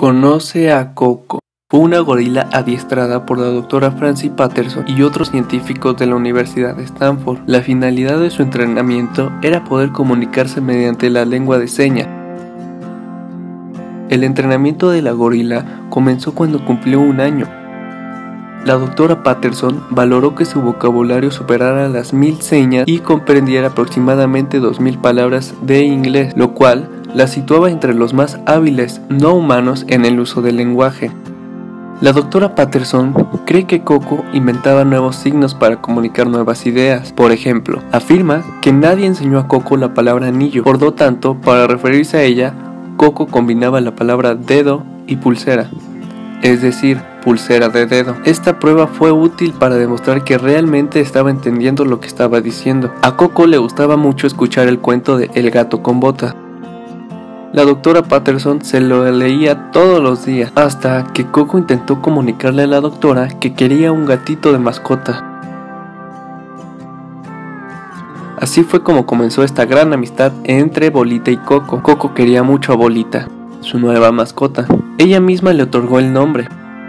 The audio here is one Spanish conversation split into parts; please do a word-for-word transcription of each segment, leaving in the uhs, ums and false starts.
Conoce a Coco. Fue una gorila adiestrada por la doctora Francie Patterson y otros científicos de la Universidad de Stanford. La finalidad de su entrenamiento era poder comunicarse mediante la lengua de señas. El entrenamiento de la gorila comenzó cuando cumplió un año. La doctora Patterson valoró que su vocabulario superara las mil señas y comprendiera aproximadamente dos mil palabras de inglés, lo cual la situaba entre los más hábiles no humanos en el uso del lenguaje. La doctora Patterson cree que Coco inventaba nuevos signos para comunicar nuevas ideas. Por ejemplo, afirma que nadie enseñó a Coco la palabra anillo, por lo tanto, para referirse a ella, Coco combinaba la palabra dedo y pulsera, es decir, pulsera de dedo. Esta prueba fue útil para demostrar que realmente estaba entendiendo lo que estaba diciendo. A Coco le gustaba mucho escuchar el cuento de El gato con botas. La doctora Patterson se lo leía todos los días, hasta que Coco intentó comunicarle a la doctora que quería un gatito de mascota. Así fue como comenzó esta gran amistad entre Bolita y Coco. Coco quería mucho a Bolita, su nueva mascota. Ella misma le otorgó el nombre.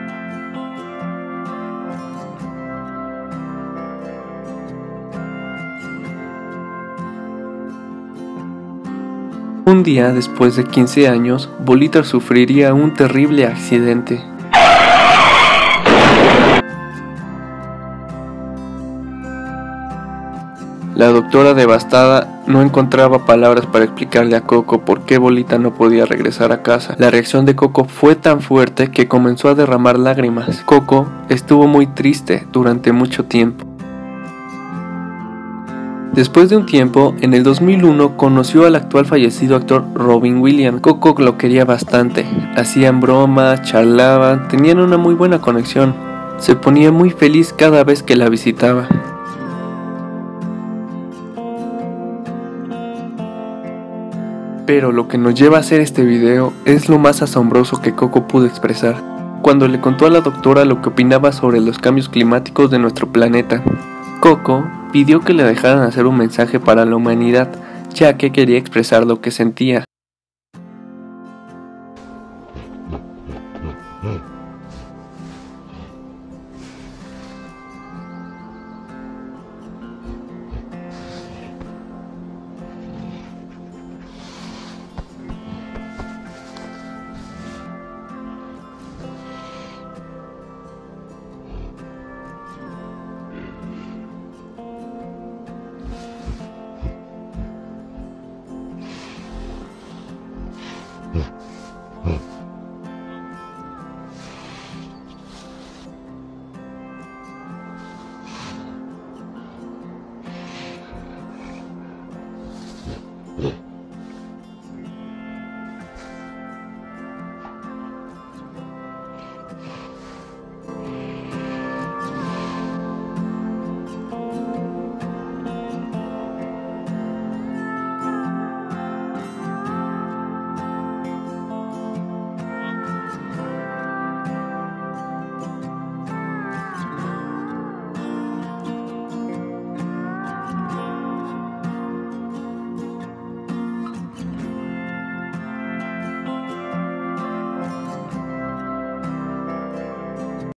Un día después de quince años, Bolita sufriría un terrible accidente. La doctora, devastada, no encontraba palabras para explicarle a Coco por qué Bolita no podía regresar a casa. La reacción de Coco fue tan fuerte que comenzó a derramar lágrimas. Coco estuvo muy triste durante mucho tiempo. Después de un tiempo, en el dos mil uno, conoció al actual fallecido actor Robin Williams. Coco lo quería bastante, hacían bromas, charlaban, tenían una muy buena conexión. Se ponía muy feliz cada vez que la visitaba. Pero lo que nos lleva a hacer este video es lo más asombroso que Coco pudo expresar, cuando le contó a la doctora lo que opinaba sobre los cambios climáticos de nuestro planeta. Coco pidió que le dejaran hacer un mensaje para la humanidad, ya que quería expresar lo que sentía.